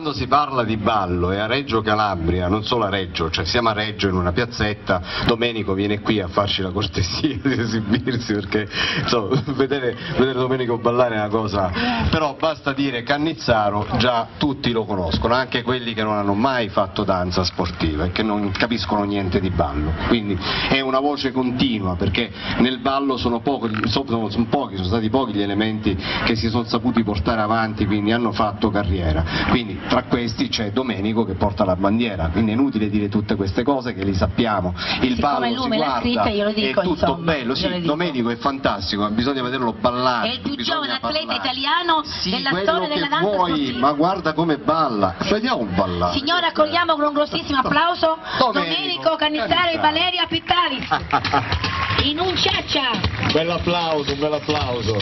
quando si parla di ballo e a Reggio Calabria, non solo a Reggio, cioè siamo a Reggio in una piazzetta, Domenico viene qui a farci la cortesia di esibirsi, perché insomma, vedere Domenico ballare è una cosa, però basta dire Cannizzaro, già tutti lo conoscono, anche quelli che non hanno mai fatto danza sportiva e che non capiscono niente di ballo, quindi è una voce continua, perché nel ballo sono stati pochi gli elementi che si sono saputi portare avanti, quindi hanno fatto carriera, quindi tra questi c'è Domenico che porta la bandiera, quindi è inutile dire tutte queste cose che li sappiamo, il ballo si guarda, è tutto bello, sì, Domenico è fantastico, ma bisogna vederlo ballare, è il più giovane atleta italiano della storia della danza sportiva. Ma guarda come balla, vediamo ballare. Signora, accogliamo con un grossissimo applauso Domenico Cannizzaro e Valeria Pittalis in un ciaccia. Un bel applauso.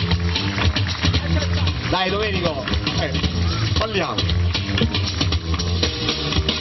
Dai Domenico, balliamo.